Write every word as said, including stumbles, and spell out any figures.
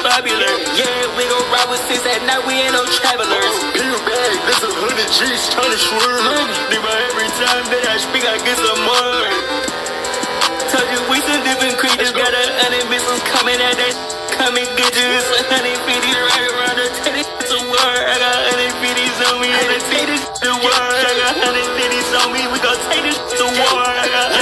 popular. Yeah, we gon' ride with six at night, we ain't no travelers. Big bag, this a hundred G's tryna swerve. Nigga, every time that I speak, I get some more. Told you we some different creatures, got a hundred missiles coming at that. Come and get you, it's a hundred fifty right around the teddy to war. I got hundred fifties on me, and I take this to war. I got hundred fifties on me, we gon' take this to war. I got